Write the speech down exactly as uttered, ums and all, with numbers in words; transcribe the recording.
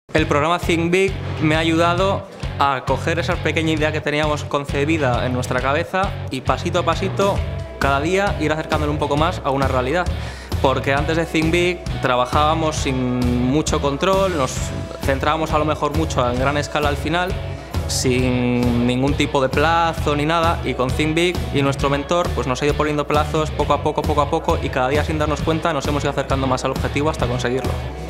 El programa Think Big me ha ayudado a coger esa pequeña idea que teníamos concebida en nuestra cabeza y pasito a pasito, cada día, ir acercándole un poco más a una realidad. Porque antes de Think Big trabajábamos sin mucho control, nos centrábamos a lo mejor mucho en gran escala al final, sin ningún tipo de plazo ni nada, y con Think Big y nuestro mentor pues nos ha ido poniendo plazos poco a poco, poco a poco, y cada día sin darnos cuenta nos hemos ido acercando más al objetivo hasta conseguirlo.